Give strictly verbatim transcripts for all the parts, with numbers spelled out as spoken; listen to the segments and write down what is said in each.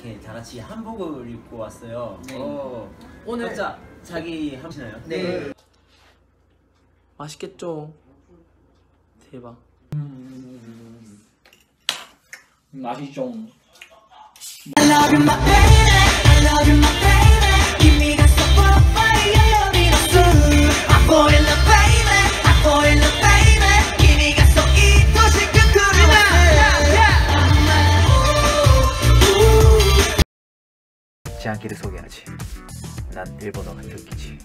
이렇게 다 같이 한복을 입고 왔어요. 네. 어, 오늘 각자 자기 하시나요? 네. 맛있겠죠? 대박. 음, 맛있죠. I love you my baby, I love you my baby.君がそばにいるよりのす I fall in love baby, I fall in love baby. 君がそう愛しく来るな 장기를 소개하지. 난 일본어가 듣기지.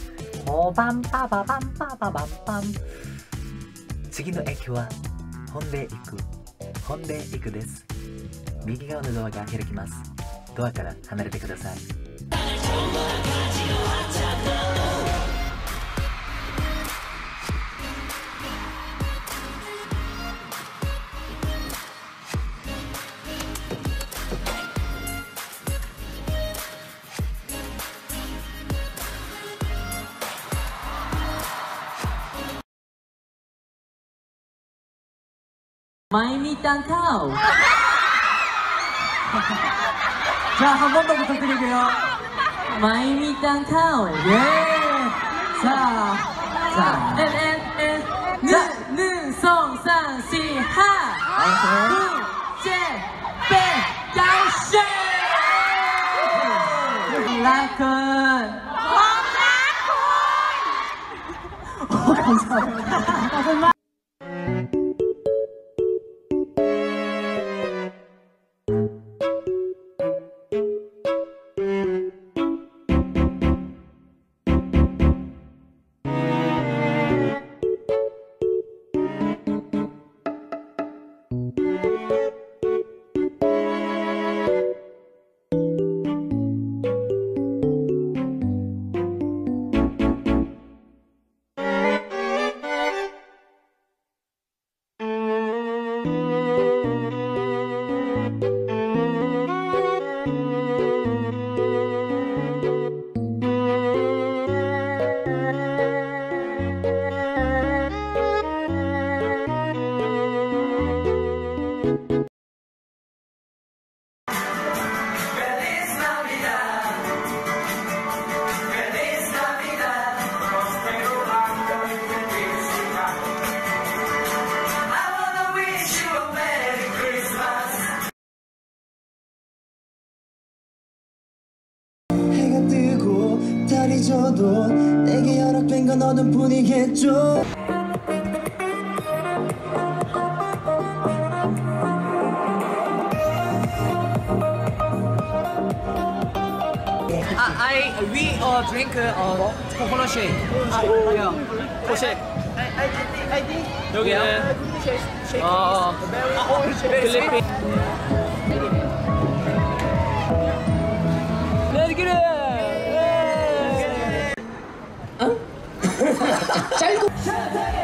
오밤빠바밤빠바밤밤. 次の駅は本で行く。本で行くです。右側のドアが開きます。ドアから離れてください。 마이미땅 카오. 자, 한 번 더 부탁드릴게요. 마이미땅 카오. 예. 자, 자, 엔, 엔, 엔. 는, 는, 성, 산, 시, 하. 후, 제, 빼, 가오쉐. 라쿤. 어, 감사합니다. 잊어도 내게 허락된 건 너뿐이겠죠. 아, I we uh drink uh coconut shake. 아, yeah. shake. 여기는 어 필리핀. Let's get it. 짧고.